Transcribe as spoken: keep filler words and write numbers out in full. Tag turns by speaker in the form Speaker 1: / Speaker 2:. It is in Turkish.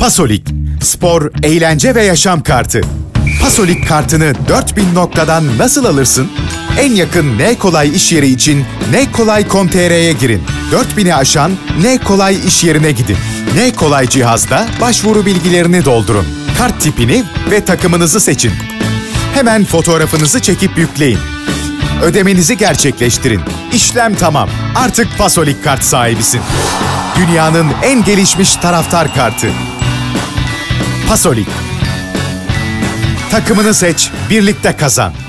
Speaker 1: Pasolik, spor, eğlence ve yaşam kartı. Pasolik kartını dört bin noktadan nasıl alırsın? En yakın N Kolay iş yeri için n kolay nokta com nokta t r'ye girin. dört bini aşan N Kolay iş yerine gidin. N Kolay cihazda başvuru bilgilerini doldurun. Kart tipini ve takımınızı seçin. Hemen fotoğrafınızı çekip yükleyin. Ödemenizi gerçekleştirin. İşlem tamam. Artık Pasolik kart sahibisin. Dünyanın en gelişmiş taraftar kartı. Pasolik. Takımını seç, birlikte kazan.